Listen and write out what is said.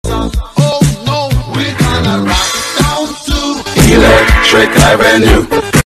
Oh no, we're gonna rock down to Electric Avenue.